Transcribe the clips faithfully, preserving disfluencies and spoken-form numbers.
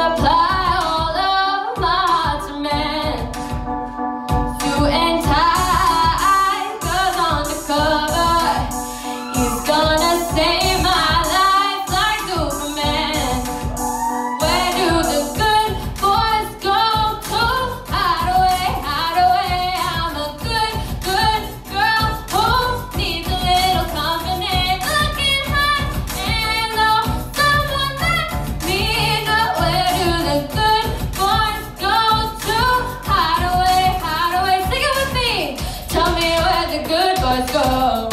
apply all of my heart to men. Suit and tie goes undercover. He's gonna save my life like Superman. Where do the good boys go to? Hide away, hide away. I'm a good, good girl who needs a little company. Looking high and low, someone let me know. Where do the good boys go to? Hide away, hide away. Sing it with me. Tell me where the good boys go.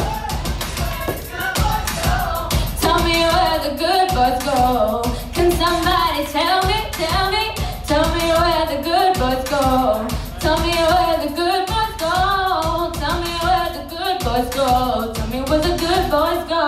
Tell me where the good boys go. Can somebody tell me, tell me, tell me where the good boys go. Tell me where the good boys go. Tell me where the good boys go. Tell me where the good boys go.